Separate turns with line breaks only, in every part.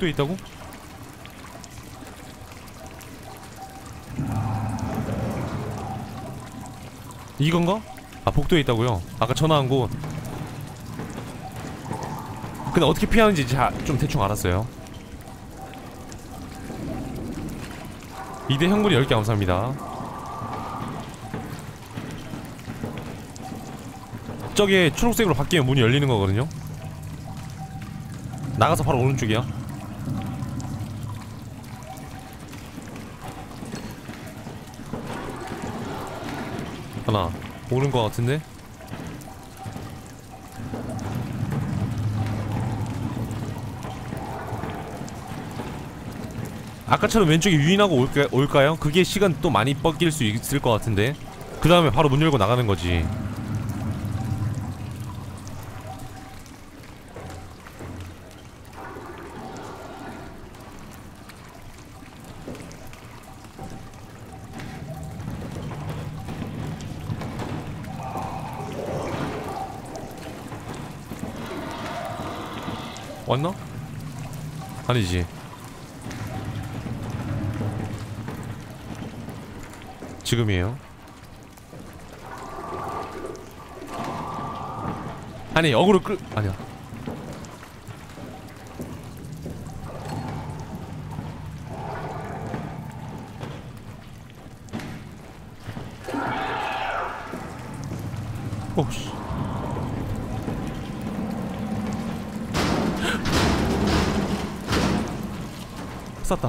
복도에 있다고? 이건가? 아, 복도에 있다고요? 아까 전화한 곳. 근데 어떻게 피하는지 좀 대충 알았어요. 2대 현금이 10개 감사합니다. 저게 초록색으로 바뀌면 문이 열리는 거거든요? 나가서 바로 오른쪽이야. 하나 오는 거 같은데? 아까처럼 왼쪽에 유인하고 올까요? 그게 시간 또 많이 뺏길 수 있을 것 같은데. 그 다음에 바로 문 열고 나가는 거지. 왔나? 아니지. 지금이에요. 아니 역으로 아니야. 오씨. 쌌다.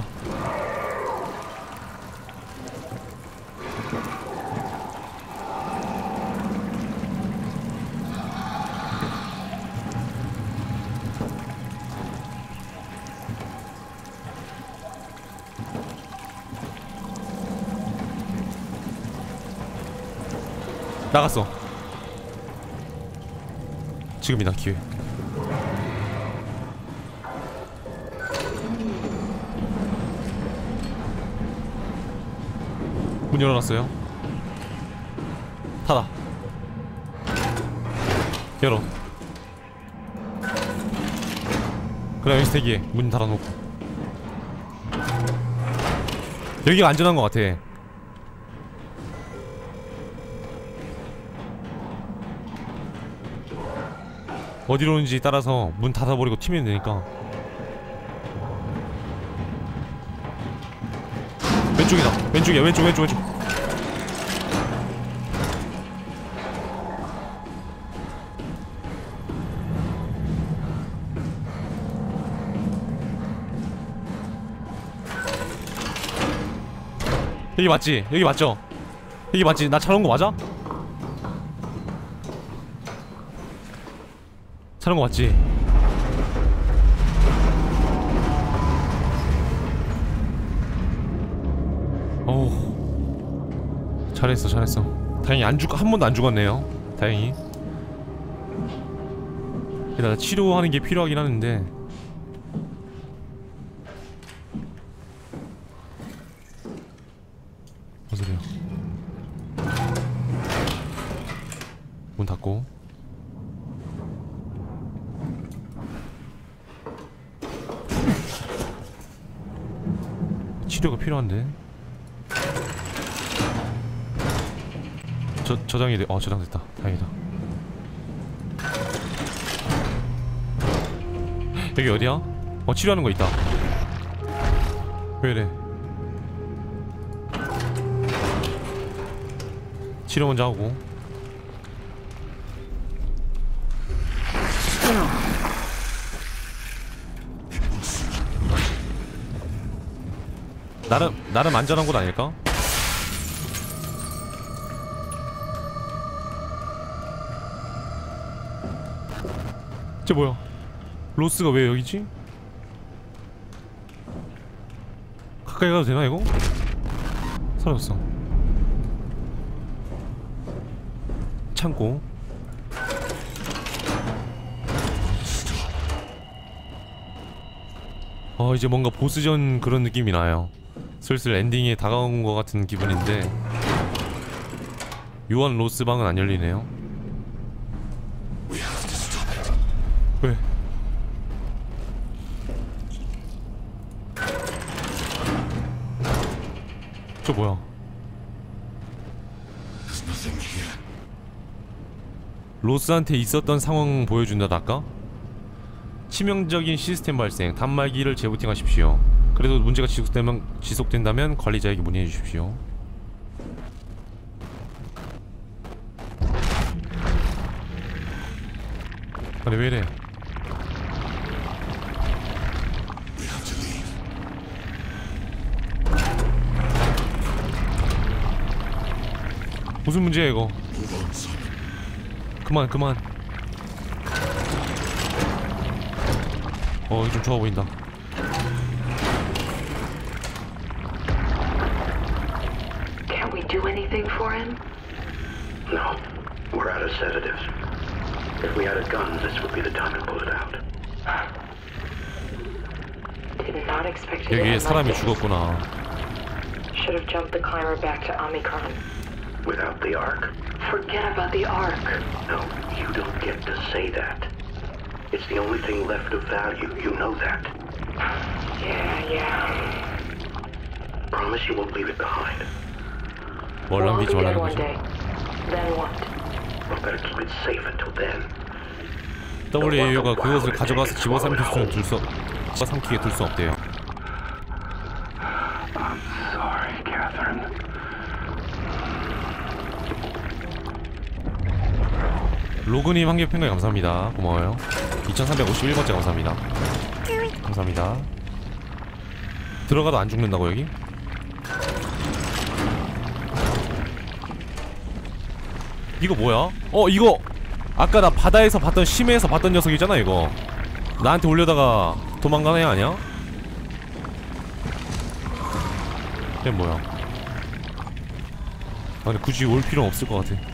나갔어. 지금이다 기회. 문 열어놨어요. 닫아. 열어. 그래 여기서 대기해. 문 닫아놓고. 여기가 안전한 것 같아. 어디로 오는지 따라서 문 닫아버리고 튀면 되니까. 왼쪽이다. 왼쪽이야. 왼쪽. 여기 맞지? 여기 맞죠? 여기 맞지? 나 잘 온 거 맞아? 잘 온 거 맞지? 어우 잘했어. 다행히 한 번도 안 죽었네요. 다행히. 게다가 치료하는 게 필요하긴 하는데. 무슨 소리야. 문 닫고. 치료가 필요한데. 저장이 돼. 저장됐다. 다행이다. 여기 어디야? 치료하는 거 있다. 왜 이래? 치료 먼저 하고. 나름 안전한 곳 아닐까? 쟤 뭐야? 로스가 왜 여기지? 가까이 가도 되나 이거? 사라졌어. 창고. 이제 뭔가 보스전 그런 느낌이 나요. 슬슬 엔딩에 다가온 것 같은 기분인데. 요한 로스 방은 안 열리네요. 왜? 저 뭐야? 로스한테 있었던 상황 보여준다 아까? 치명적인 시스템 발생. 단말기를 재부팅하십시오. 그래도 문제가 지속된다면 관리자에게 문의해 주십시오. 아니 왜 이래? 무슨 문제야 이거? 그만. 이거 좀 좋아 보인다.
Can't we do anything for him?
No, we're out of sedatives. If we had a gun, this would be the time to pull it out.
Did not expect it to
여기에
end
사람이
like this.
죽었구나.
Should have jumped the climber back to Omicron.
Without the Ark?
Forget about the Ark.
No, you don't get to say that. It's the only thing left of value, you know that.
Yeah.
Promise you won't leave it behind.
뭘
We'll all be
남기지
dead
말라는
one
거지.
day. Then what?
We'll better keep it safe until then.
WAU가 그것을 가져가서 집어삼키게 둘 수 없대요.
I'm sorry, Catherine.
로그님 한개 평가에 감사합니다. 고마워요. 2351번째 감사합니다. 감사합니다. 들어가도 안 죽는다고 여기? 이거 뭐야? 이거 아까 나 바다에서 봤던 심해에서 봤던 녀석이잖아 이거. 나한테 올려다가 도망가는 애 아니야? 얘 뭐야? 근데 굳이 올 필요는 없을 것 같아.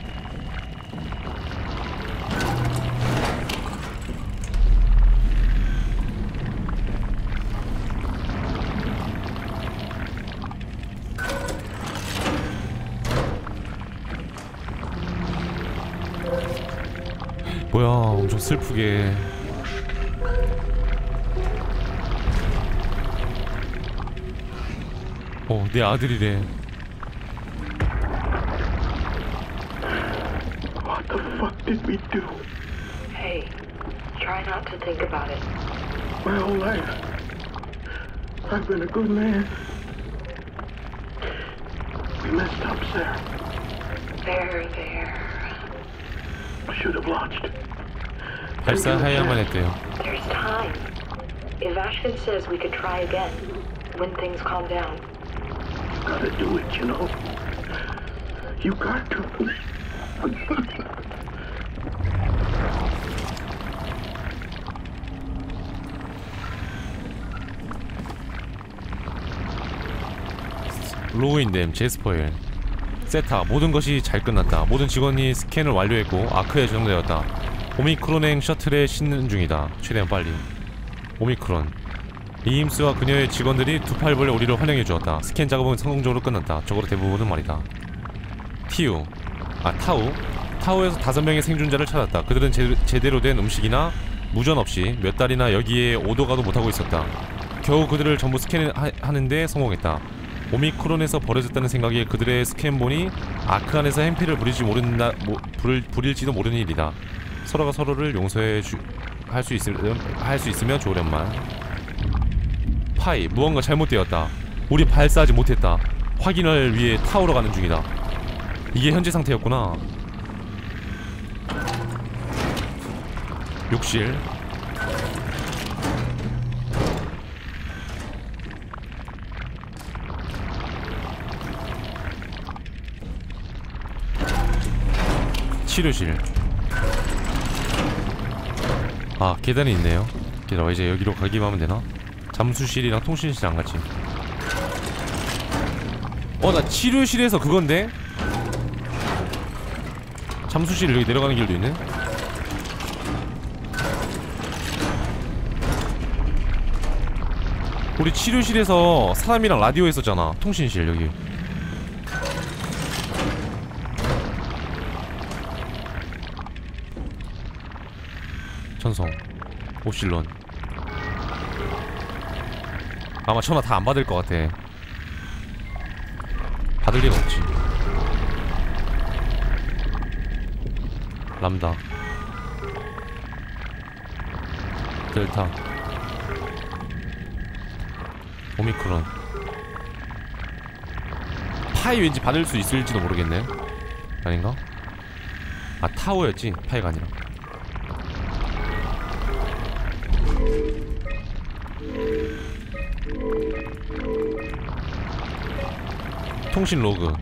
뭐야, 엄청 슬프게. 내 아들이래.
What the fuck did we do?
Hey, try not to think about it.
My whole life, I've been a good man. We messed up, Sarah.
There.
I should have launched.
발사해야만 했대요.
There's time. If Ashton says we could try again, when things calm down.
You gotta do it, you know. You got to.
로우인댐, 제스퍼일, 세타, 모든 것이 잘 끝났다. 모든 직원이 스캔을 완료했고 아크에 저장되었다. 오미크론행 셔틀에 싣는 중이다. 최대한 빨리. 오미크론, 이임스와 그녀의 직원들이 두 팔 벌려 우리를 환영해 주었다. 스캔 작업은 성공적으로 끝났다. 적어도 대부분은 말이다. 타우에서 5명의 생존자를 찾았다. 그들은 제대로 된 음식이나 무전 없이 몇 달이나 여기에 오도 가도 못하고 있었다. 겨우 그들을 전부 스캔하는데 성공했다. 오미크론에서 벌어졌다는 생각에 그들의 스캔본이 아크 안에서 행패를 부릴지도 모르는 일이다. 서로가 서로를 할 수 있으면 좋으련만. 파이, 무언가 잘못되었다. 우리 발사하지 못했다. 확인을 위해 타우로 가는 중이다. 이게 현재 상태였구나. 욕실. 치료실. 계단이 있네요. 기다려, 이제 여기로 가기만 하면 되나? 잠수실이랑 통신실 안 갔지. 나 치료실에서 그건데? 잠수실 여기 내려가는 길도 있네? 우리 치료실에서 사람이랑 라디오 했었잖아. 통신실 여기. 전송 옵실론. 아마 전화 다 안 받을 것 같아. 받을 리가 없지. 람다, 델타, 오미크론. 파이 왠지 받을 수 있을지도 모르겠네. 아닌가? 아, 타오였지 파이가 아니라. 통신 로그.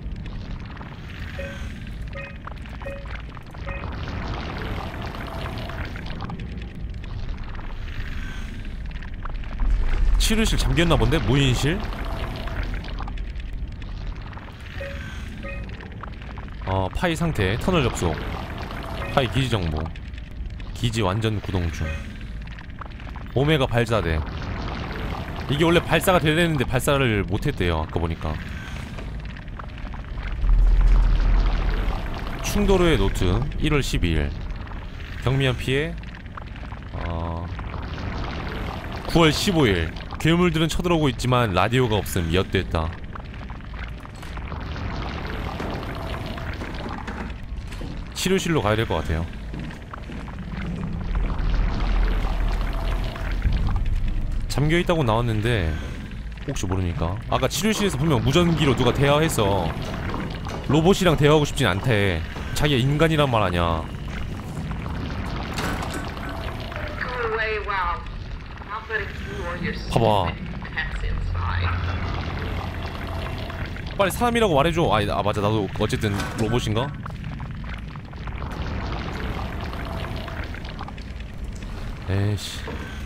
치료실 잠겼나 본데? 무인실? 파이 상태, 터널 접속, 파이 기지 정보, 기지 완전 구동 중. 오메가 발사대. 이게 원래 발사가 돼야 되는데 발사를 못했대요, 아까 보니까. 충도로의 노트 1월 12일. 경미한 피해 9월 15일. 괴물들은 쳐들어오고 있지만 라디오가 없음. 엿됐다. 치료실로 가야 될 것 같아요. 잠겨있다고 나왔는데 혹시 모르니까. 아까 치료실에서 분명 무전기로 누가 대화했어. 로봇이랑 대화하고 싶진 않대. 자기가 인간이란 말 아냐. 봐봐. 빨리 사람이라고 말해줘. 아 맞아, 나도 어쨌든 로봇인가? 에이씨.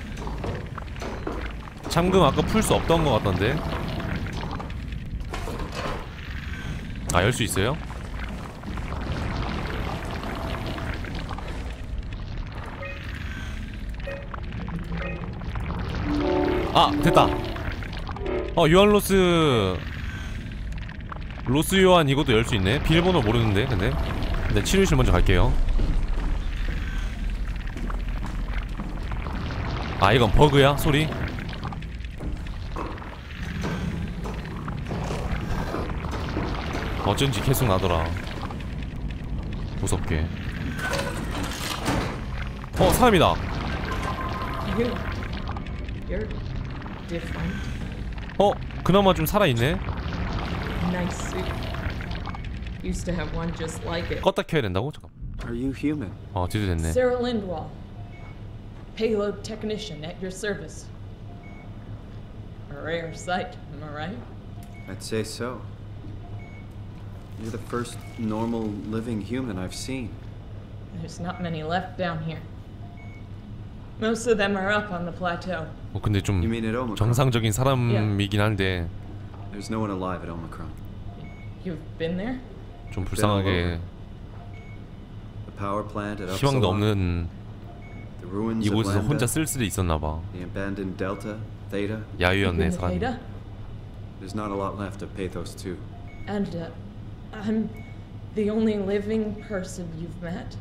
잠금 아까 풀 수 없던 것 같던데. 아, 열 수 있어요? 아, 됐다. 요한 로스 요한 이것도 열 수 있네. 비밀번호 모르는데. 근데 치료실 먼저 갈게요. 아, 이건 버그야? 소리? 어쩐지 계속 나더라. 무섭게. 사람이다.
You're different.
그나마 좀 살아있네.
Nice suit. Used to have one just like it.
껐다 켜야 된다고? 잠깐.
Are you human?
뒤도 됐네.
Sarah Lindwall, payload technician at your service. A rare sight, am I right?
I'd say so. You're the first normal living human I've seen.
There's not many left down here. Most of them are up on the plateau.
근데 좀
You mean at Omicron?
정상적인 사람이긴 한데
There's no one alive at Omicron.
You've been there?
좀 불쌍하게
The power plant at
희망도
Upsilon,
없는
the ruins of
이곳에서
Lambda,
혼자 쓸쓸히 있었나봐.
the abandoned Delta, Theta.
야유였네,
Been to
사람이.
Theta?
There's not a lot left of Pathos 2.
And I'm the only living person you've met?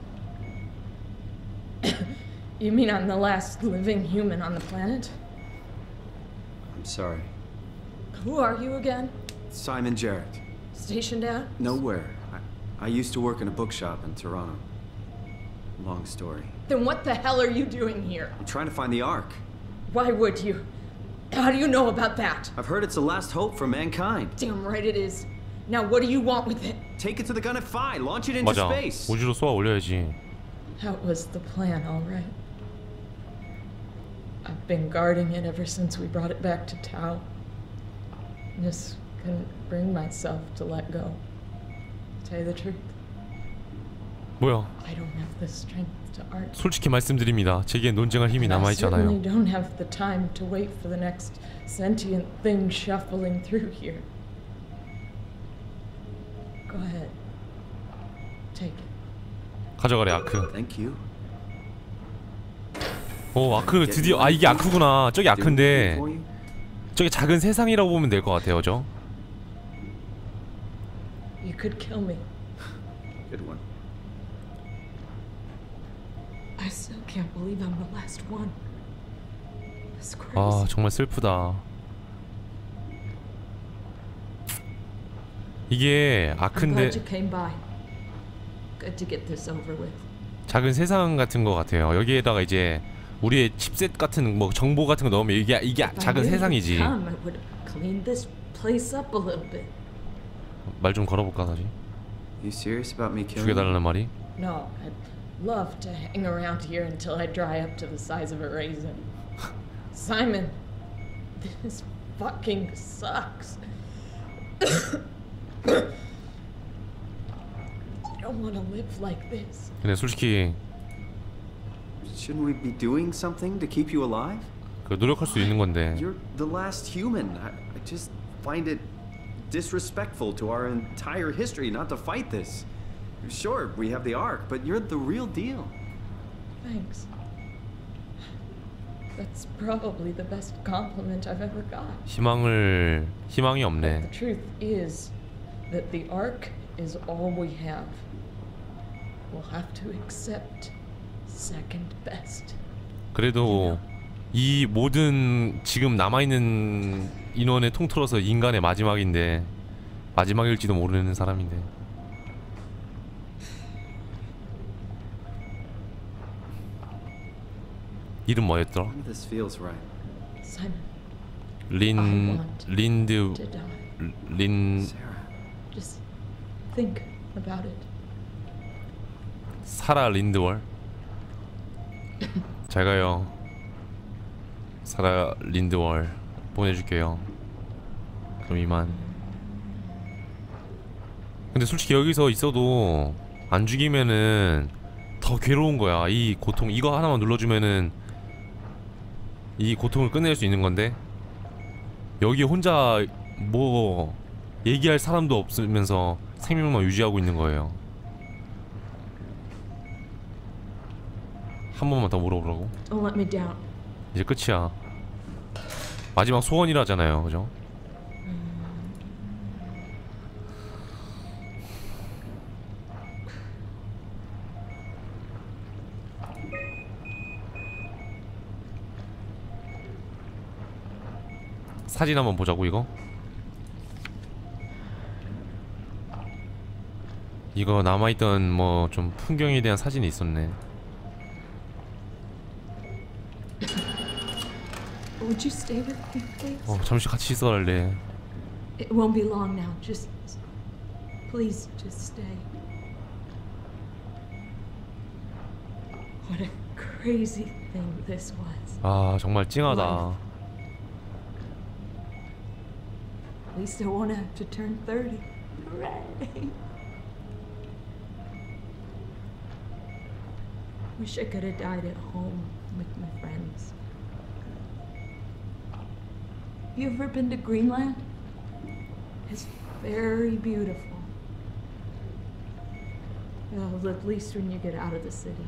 You mean I'm the last living human on the planet?
I'm sorry.
Who are you again?
Simon Jarrett.
Stationed out?
Nowhere. I used to work in a bookshop in Toronto. Long story.
Then what the hell are you doing here?
I'm trying to find the Ark.
Why would you? How do you know about that?
I've heard it's the last hope for mankind.
Damn right it is. Now what do you want with it?
Take it to the gun at Phi. Launch it into
맞아.
space.
우주로 쏘아 올려야지.
That was the plan, all right. I've been guarding it ever since we brought it back to Tau. Just couldn't bring myself to let go. To tell you the truth,
뭐야?
I don't have the strength to argue.
솔직히 말씀드립니다. 제게 논쟁할 힘이
I
남아있지
certainly
않아요.
don't have the time to wait for the next sentient thing shuffling through here. Go ahead. Take it.
가져가래, 아크.
Thank you.
아크 드디어. 이게 아크구나. 저기 아크인데
For you?
저게 작은 세상이라고 보면 될 것 같아요, 저.
You could kill me.
Good one.
I still can't believe I'm the last one. It's crazy.
아, 정말 슬프다. 이게
I'm
아크인데
glad you came by. Good to get this over with.
작은 세상 같은 거 같아요. 여기에다가 이제 우리의 칩셋 같은 뭐 정보 같은 거 넣으면 이게
If I
작은
knew you'd
세상이지.
come, I would clean this place up a little bit.
말 좀 걸어볼까 다시?
You serious about me killing you?
죽여달라는 말이?
No, I'd love to hang around here until I dry up to the size of a raisin. Simon, this fucking sucks. I don't want to live like this.
근데 솔직히
Shouldn't we be doing something to keep you alive?
그 노력할 수 있는 건데.
You're the last human. I just find it disrespectful to our entire history not to fight this. Sure, we have the Ark, but you're the real deal.
Thanks. That's probably the best compliment I've ever got.
희망이 없네.
The truth is that the Ark is all we have. We'll have to accept second best.
그래도 이 모든 지금 남아있는 인원의 통틀어서 인간의 마지막인데 마지막일지도 모르는 사람인데 이름 뭐였더라?
None of this feels right.
Simon,
린드
to die.
린
Sarah,
Just think about it.
사라 린드월 잘 가요. 사라 린드월 보내줄게요. 그럼 이만. 근데 솔직히 여기서 있어도 안 죽이면은 더 괴로운 거야. 이 고통 이거 하나만 눌러주면은 이 고통을 끝낼 수 있는 건데 여기 혼자 뭐 얘기할 사람도 없으면서 생명만 유지하고 있는 거예요. 한 번만 더 물어보라고.
Don't let me down.
이제 끝이야. 마지막 소원이라잖아요, 그죠? 사진 한번 보자고 이거. 이거 남아있던 뭐 좀 풍경에 대한 사진이 있었네.
Would you stay with me, please?
잠시 같이 있어달래.
It won't be long now. Just please, just stay. What a crazy thing this was.
아 정말 찡하다.
At least I won't have to turn 30. Hooray! Wish I could have died at home with my friends. You ever been to Greenland? It's very beautiful. Well, at least when you get out of the city.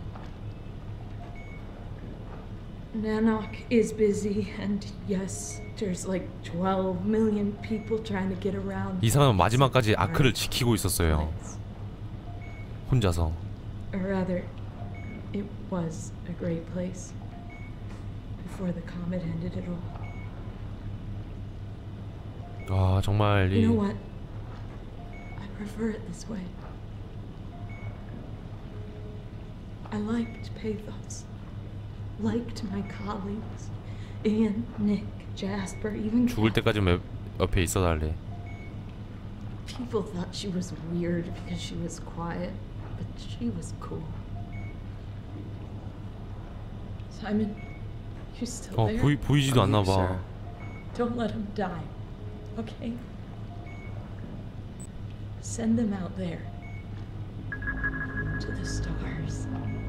Nanook is busy, and yes, there's like 12 million people trying to get around.
이 사람은 마지막까지 아크를 지키고 있었어요. 혼자서.
Or rather, it was a great place before the comet ended it all.
아 정말
You
이
know what? I prefer it this way. I liked Pathos. Liked my colleagues. Ian, Nick, Jasper, even
죽을 때까지 옆에 있어달래.
people thought she was weird because she was quiet, but she was cool. Simon, you still there?
보이지도
I'm
않나
here,
봐.
Sarah.
Don't let him die, okay? Send them out there to the stars.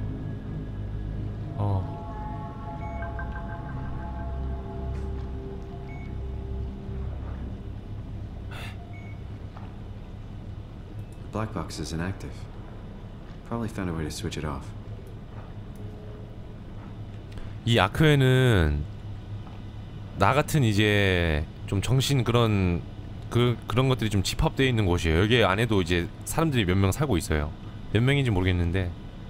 The black box is inactive. Probably found a way to switch it off.
이 아크에는 나 같은 이제 좀 정신 그런 것들이 좀 집합되어 있는 곳이에요. 여기 안에도 이제 사람들이 몇 명 살고 있어요. 몇 명인지 모르겠는데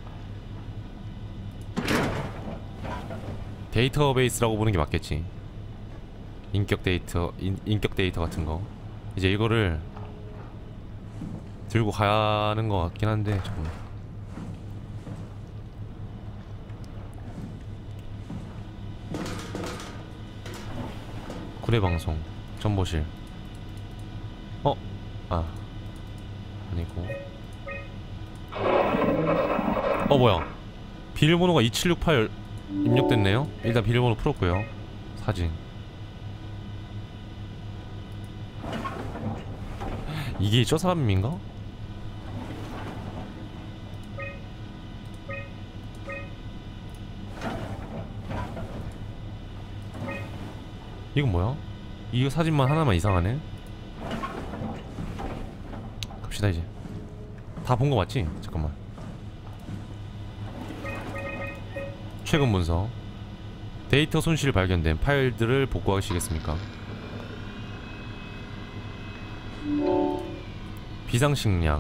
데이터베이스라고 보는 게 맞겠지. 인격 데이터 같은 거. 이제 이거를 들고 가는 것 같긴 한데 잠깐만. 구례방송 전보실. 아니고. 뭐야, 비밀번호가 2768 입력됐네요. 일단 비밀번호 풀었고요. 사진. 이게 저 사람인가? 이건 뭐야? 이 사진만 하나만 이상하네. 갑시다 이제. 다 본 거 맞지? 잠깐만. 최근 문서. 데이터 손실 발견된 파일들을 복구하시겠습니까? 비상식량.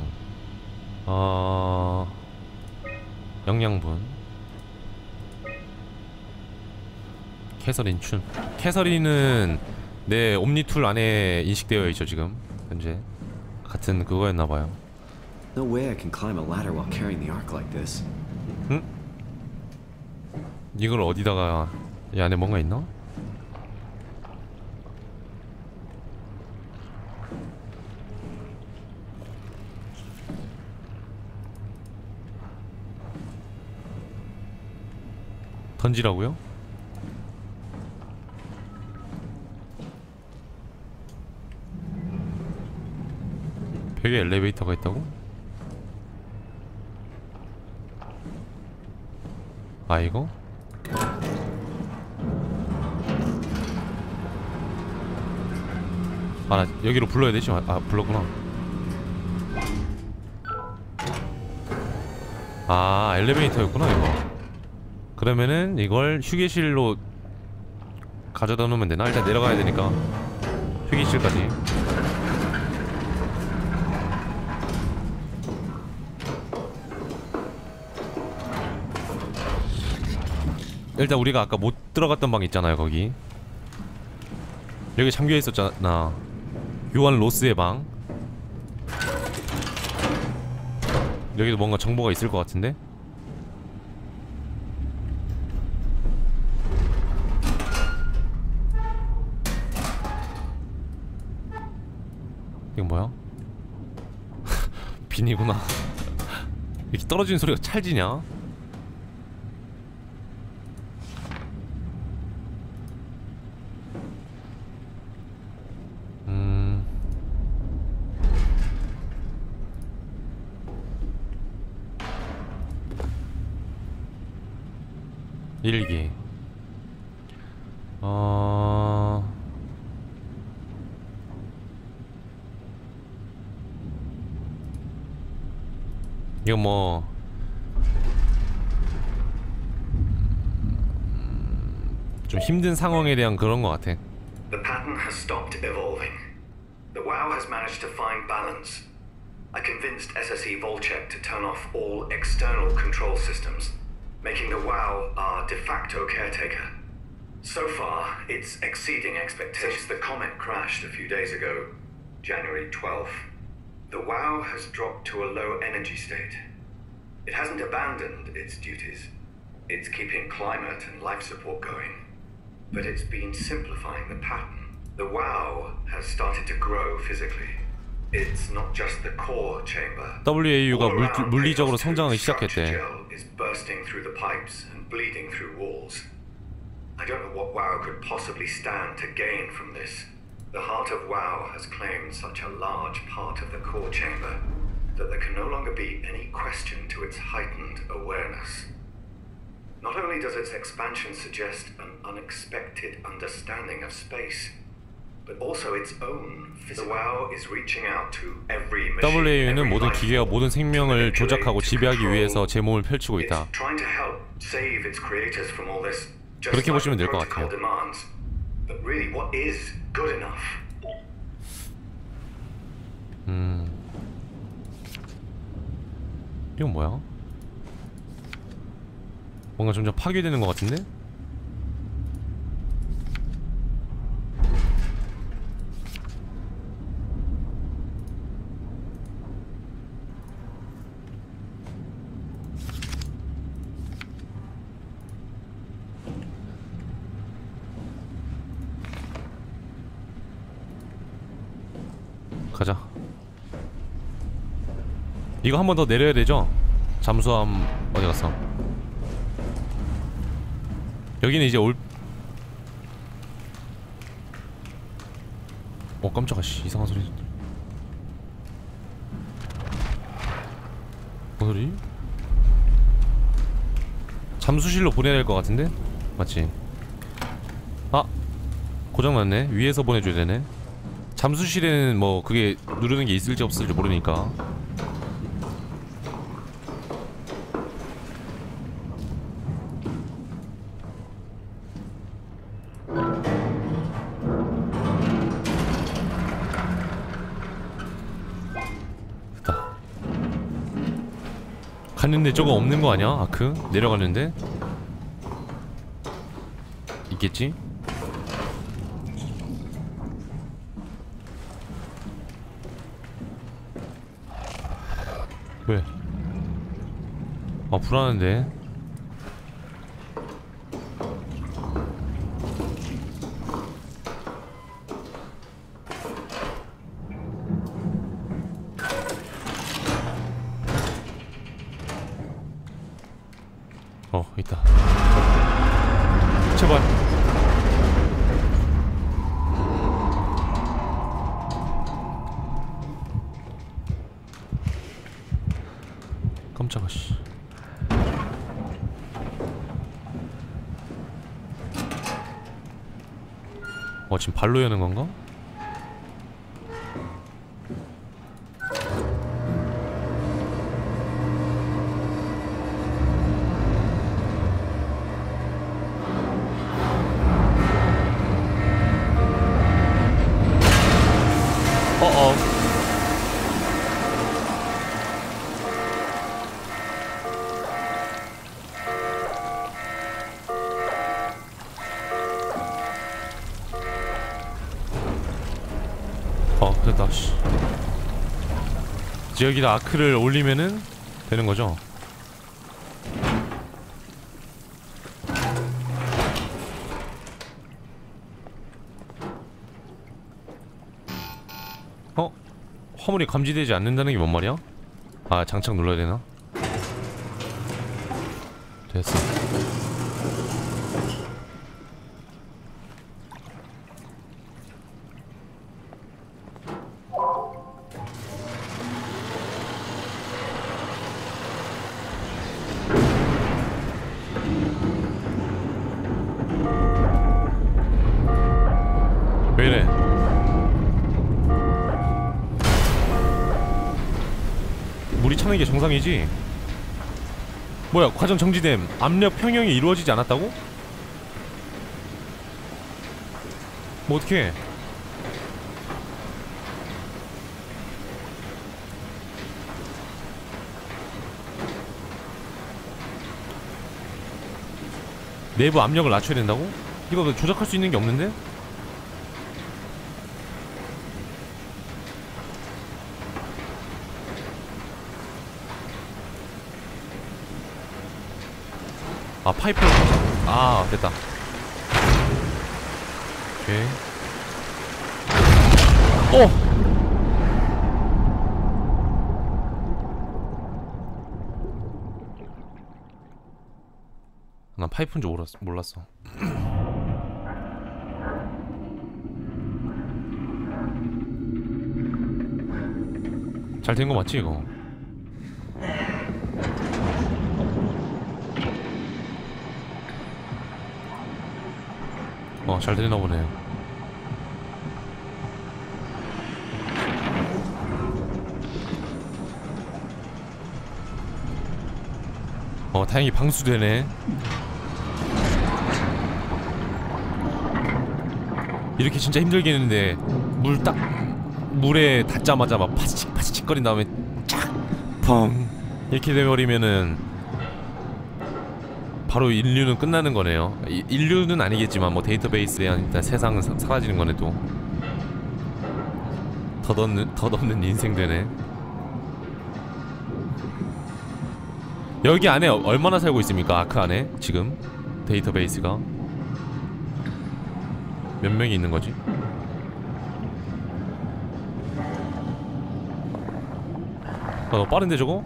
영양분. 캐서린 춘. 캐서린은 내 옴니툴 안에 인식되어 있죠 지금 현재. 같은 그거였나봐요.
No way I can climb a ladder while carrying the ark like this.
응? 이걸 어디다가, 이 안에 뭔가 있나? 던지라고요? 벽에 엘리베이터가 있다고? 아 이거? 아 나 여기로 불러야 되지? 불렀구나. 아 엘리베이터였구나 이거. 그러면은 이걸 휴게실로 가져다 놓으면 되나? 일단 내려가야 되니까 휴게실까지. 일단 우리가 아까 못 들어갔던 방 있잖아요. 거기 여기 잠겨 있었잖아. 요한 로스의 방. 여기도 뭔가 정보가 있을 것 같은데? 이건 뭐야? 빈이구나. 이렇게 떨어지는 소리가 찰지냐? 일기. 이거 뭐 좀 힘든 상황에 대한 그런 것 같아.
The pattern has stopped evolving. The WoW has managed to find balance. I convinced SSE Volchek to turn off all external control systems, making the WoW our de facto caretaker. So far, it's exceeding expectations. The comet crashed a few days ago, January 12th. The WoW has dropped to a low energy state. It hasn't abandoned its duties. It's keeping climate and life support going. But it's been simplifying the pattern. The WoW has started to grow physically. It's not just the core chamber.
WAU가 물리적으로 성장하기 시작했대.
Is bursting through the pipes and bleeding through walls. I don't know what WoW could possibly stand to gain from this. The heart of WoW has claimed such a large part of the core chamber that there can no longer be any question to its heightened awareness. Not only does its expansion suggest an unexpected understanding of space, but also its own physical. The WoW is reaching out to every machine.
WAU는 모든 기계와 모든 생명을 조작하고 지배하기 위해서 제 몸을 펼치고 있다.
It's trying to help save its creators from all this.
그렇게 보시면 될 것 같아요.
But really, what is good enough?
이건 뭐야? 뭔가 점점 파괴되는 것 같은데? 가자. 이거 한 번 더 내려야 되죠? 잠수함 어디 갔어? 여기는 이제 깜짝아 씨 이상한 소리. 뭔 소리? 잠수실로 보내야 될 것 같은데? 맞지? 아! 고장났네. 위에서 보내줘야 되네. 잠수실에는 뭐 그게 누르는 게 있을지 없을지 모르니까. 됐다. 갔는데 저거 없는 거 아니야? 아크? 내려갔는데? 있겠지? 왜? 아 불안한데. 있다. 제발. 깜짝아 씨. 지금 발로 여는 건가? 됐다 씨. 이제 여기다 아크를 올리면은 되는 거죠? 화물이 감지되지 않는다는 게 뭔 말이야? 아 장착 눌러야 되나? 됐어. 왜 이래? 물이 차는 게 정상이지? 뭐야, 과정 정지됨. 압력 평형이 이루어지지 않았다고? 뭐 어떡해. 내부 압력을 낮춰야 된다고? 이거 조작할 수 있는 게 없는데? 아 파이프를 아 됐다. 오케이. 난 파이프인 줄 몰랐어. 잘 된 거 맞지 이거? 잘 되나 보네요. 다행히 방수되네. 이렇게 진짜 힘들겠는데 물에 닿자마자 막 파치칙 거린 다음에 쫙 펑 이렇게 돼버리면은 바로 인류는 끝나는 거네요. 인류는 아니겠지만 뭐 데이터베이스에 일단 세상은 사라지는 거네. 또 덧없는 인생 되네. 여기 안에 얼마나 살고 있습니까? 아크 안에 지금 데이터베이스가 몇 명이 있는 거지? 너무 빠른데 저거?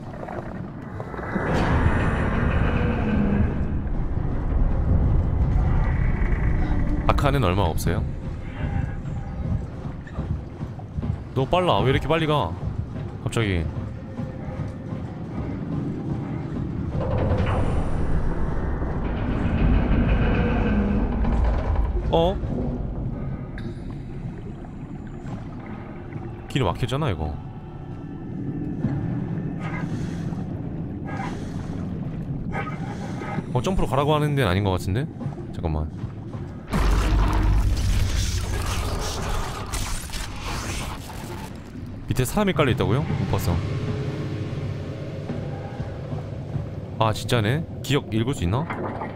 아카는 얼마 없어요? 너무 빨라. 왜 이렇게 빨리 가? 갑자기. 어? 길이 막혔잖아 이거. 점프로 가라고 하는 데는 아닌 것 같은데? 잠깐만. 밑에 사람이 깔려있다고요? 못 봤어. 아 진짜네? 기억 읽을 수 있나?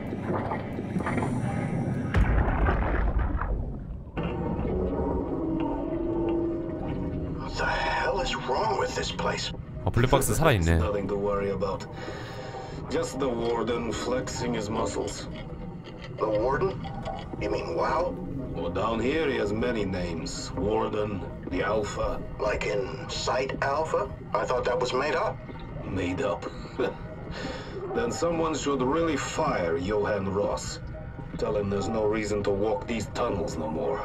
What the hell is wrong with this place?
아 블랙박스 살아있네.
Nothing to worry about. Just the warden flexing his muscles.
The warden? You mean WoW?
Well, down here he has many names. Warden, the Alpha.
Like in Site Alpha? I thought that was made up.
Made up. Then someone should really fire Johan Ross. Tell him there's no reason to walk these tunnels no more.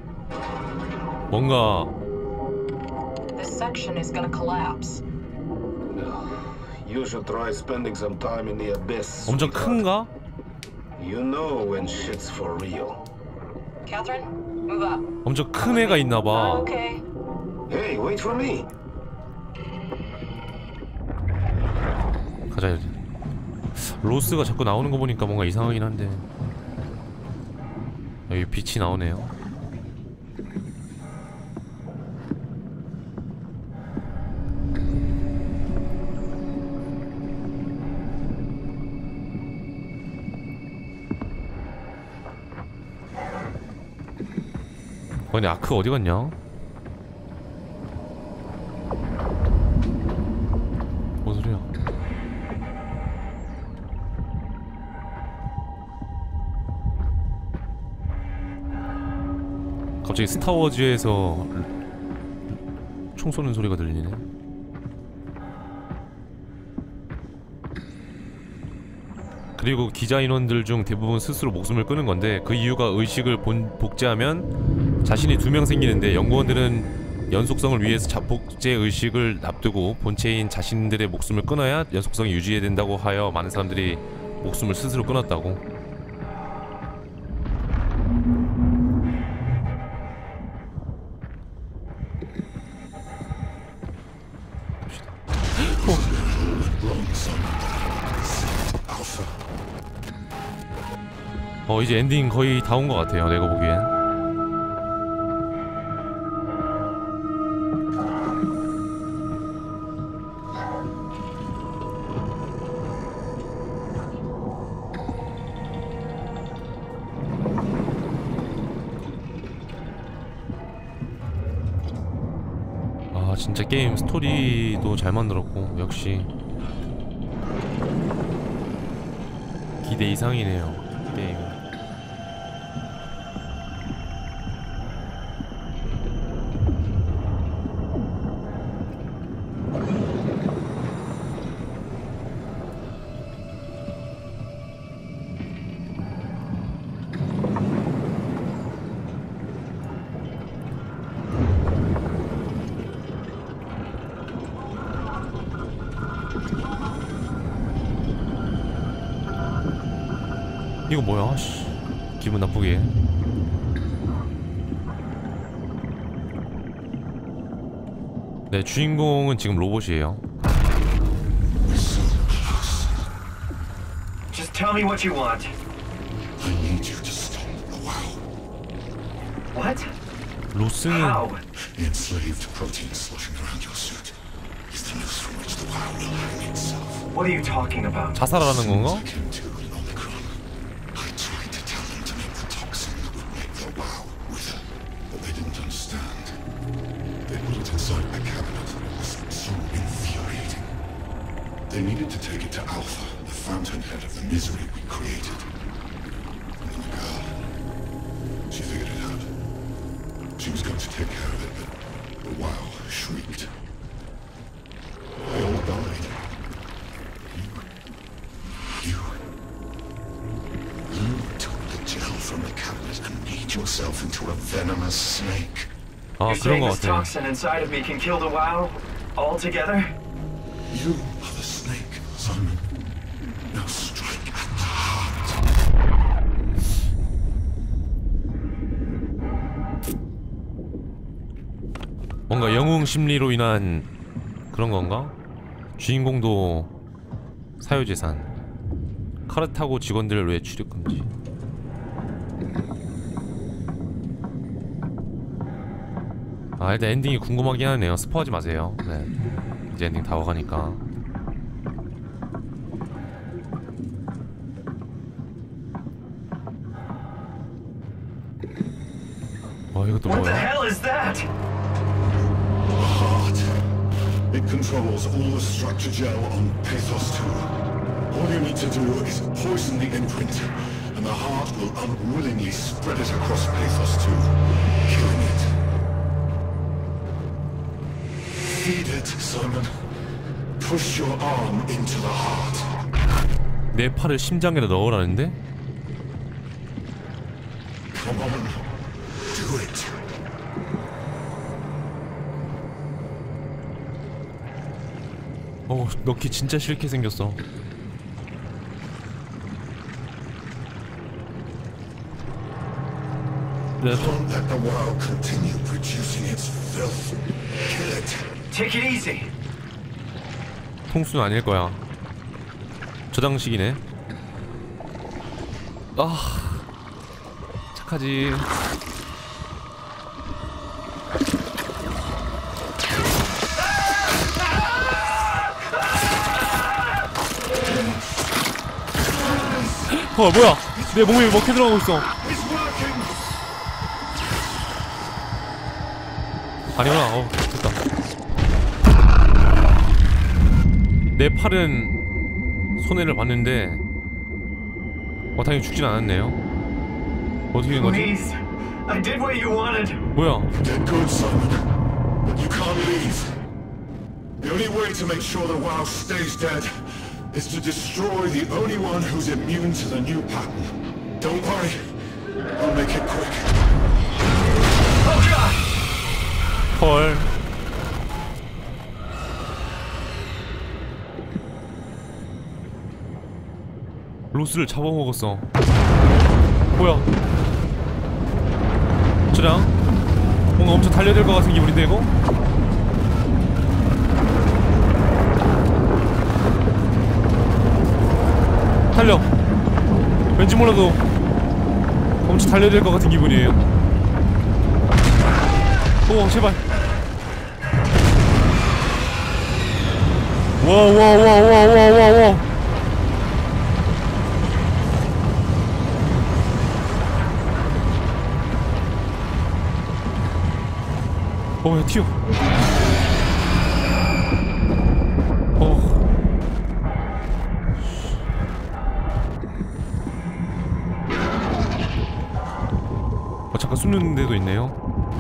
뭔가
This section is gonna collapse.
You should try spending some time in the abyss.
엄청 큰가?
You know when shit's for real.
Catherine, move up.
엄청 큰 애가 있나봐.
Okay.
Hey, wait for me.
가자. 로스가 자꾸 나오는 거 보니까 뭔가 이상하긴 한데. 여기 빛이 나오네요. 근데 아크 어디 갔냐? 뭔 소리야? 갑자기 스타워즈에서 총 쏘는 소리가 들리네. 그리고 기자 인원들 중 대부분 스스로 목숨을 끊은 건데 그 이유가 의식을 복제하면 자신이 2명 생기는데 연구원들은 연속성을 위해서 복제 의식을 납두고 본체인 자신들의 목숨을 끊어야 연속성이 유지된다고 하여 많은 사람들이 목숨을 스스로 끊었다고. 이제 엔딩 거의 다 온 것 같아요. 내가 보기엔. 아 진짜 게임 스토리도 잘 만들었고 역시 기대 이상이네요. 게임. 이거 뭐야? 씨. 기분 나쁘게. 네, 주인공은 지금 로봇이에요.
Just tell me what you want.
I need you to stop the WoW.
What?
로스는
How?
The enslaved protein sloshing around your suit is the noose from which the WoW will hang itself.
What are you talking about?
자살하는 건가?
I came to in Omicron. I tried to tell them to make the toxin that would make the WoW wither, but they didn't understand. They put it inside my cabinet. It was so infuriating. They needed to take it to Alpha, the fountainhead of the misery we created. And then the girl, she figured it out. She was going to take care of it, but the WoW shrieked. I venomous snake.
아 그런 거 같아.
toxin inside of me can kill the WoW altogether?
You are the snake, Simon. Now strike at the heart.
뭔가 영웅 심리로 인한 그런 건가? 주인공도 사유재산. 카르타고 직원들 외 출입 금지. 아 일단 엔딩이 궁금하긴 하네요. 스포하지 마세요. 네. 이제 엔딩 다 와가니까. 이것도
What the
뭐야?
hell is that?
Heart. It controls all the structure gel on Pathos 2. All you need to do is poison the imprint, and the heart will unwillingly spread it across Pathos 2, killing it. Feed it, Simon. Push your arm into the heart.
내 팔을 심장에다 넣으라는데?
Come on. Do it.
넣기 진짜 싫게 생겼어.
Don't let the WoW continue producing its filth. Kill it.
Take it easy.
통수는 아닐 거야. 저장식이네. 착하지. 뭐야? 내 몸에 먹혀 들어가고 있어. 아니구나. 됐다. 내 팔은 손해를 봤는데 당연히 죽진 않았네요. 어떻게 된 거지?
Please, I did what you wanted.
뭐야?
Did good, Simon. But you can't leave. The only way to make sure the WoW stays dead is to destroy the only one who's immune to the new pattern. Don't worry. I'll make it quick.
Oh God!
헐. 로스를 잡아먹었어. 뭐야? 저랑 뭔가 엄청 달려들 것 같은 기분인데 이거? 달려. 왠지 몰라도 엄청 달려들 것 같은 기분이에요. 오 제발. 와와와와와와와. 야 튀어. 잠깐 숨는 데도 있네요.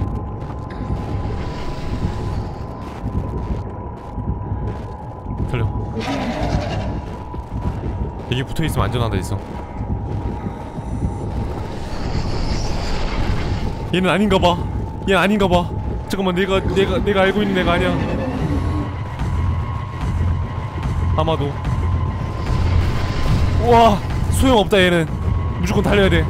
달려. 이게 붙어있으면 안전하다 했어. 얘는 아닌가봐. 얘 아닌가봐. 잠깐만 내가 알고 있는 애가 아니야. 아마도. 우와 소용없다 얘는. 무조건 달려야 돼.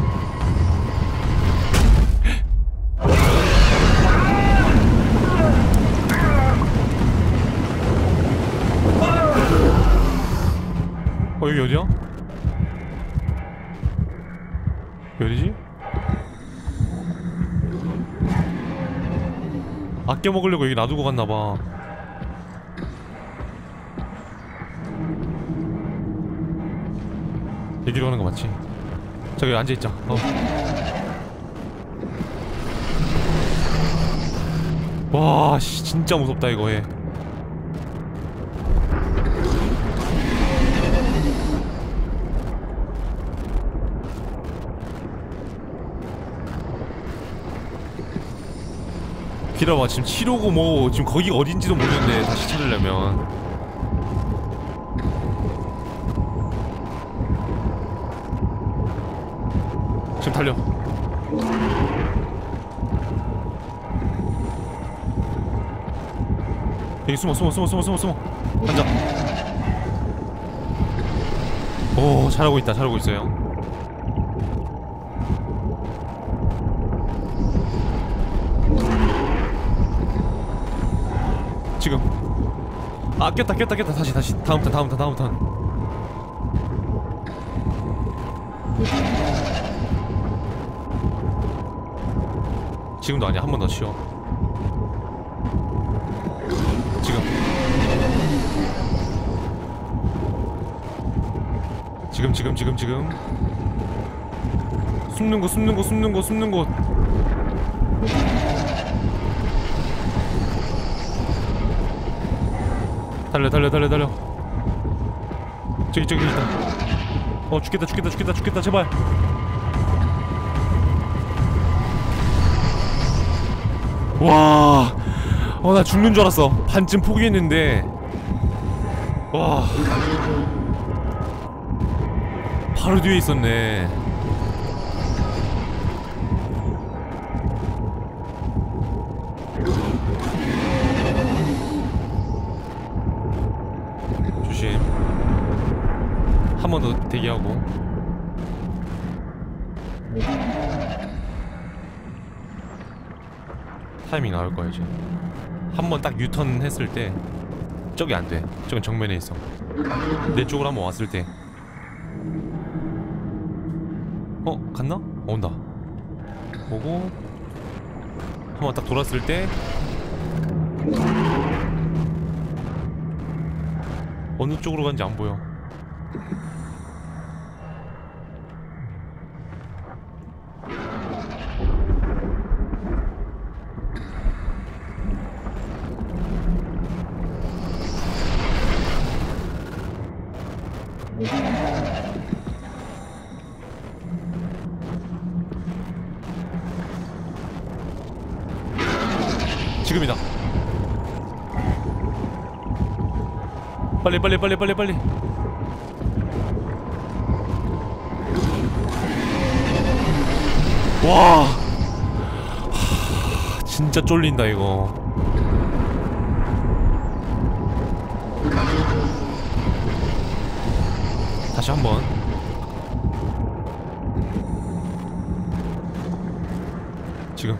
여기 어디야? 어디지? 아껴 먹으려고 여기 놔두고 갔나봐. 여기로 가는 거 맞지? 저기 앉아있자. 와, 씨, 진짜 무섭다 이거 해. 기다려봐. 지금 7호고 뭐 지금 거기가 어딘지도 모르는데 다시 찾으려면 지금 달려. 여기 숨어. 앉아. 오, 잘하고 있어요. 지금. 아, 깼다. 다시. 다음 턴. 지금도 아니야. 한 번 더 쉬어. 지금. 숨는 곳. 달려. 저기 있다. 죽겠다, 제발. 와, 나 죽는 줄 알았어. 반쯤 포기했는데. 와, 바로 뒤에 있었네. 조심. 한 번 더 대기하고. 타이밍 나올 거야 이제. 한 번 딱 유턴 했을 때 저기 안 돼. 저건 정면에 있어. 내 쪽으로 한번 왔을 때. 갔나? 온다. 오고 한 번 딱 돌았을 때 어느 쪽으로 간지 안 보여. 지금이다. 빨리. 와, 진짜 쫄린다 이거. 다시 한번. 지금.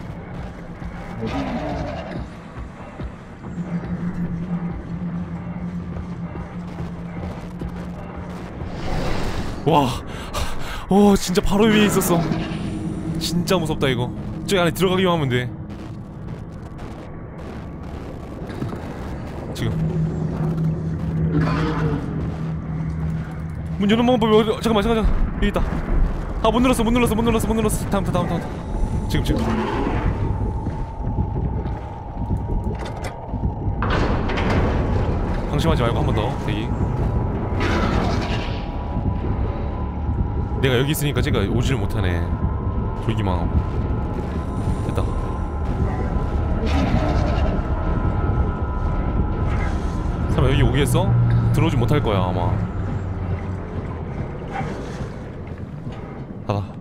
와, 진짜 바로 위에 있었어. 진짜 무섭다 이거. 저기 안에 들어가기만 하면 돼. 지금. 문 여는 방법이 어디? 잠깐만. 여기 있다. 아, 못 눌렀어. 다음. 지금. 방심하지 말고 한 번 더 대기. 내가 여기 있으니까 제가 오지를 못하네. 돌기만 하고. 됐다. 설마 여기 오겠어? 들어오지 못할 거야 아마. 닫아.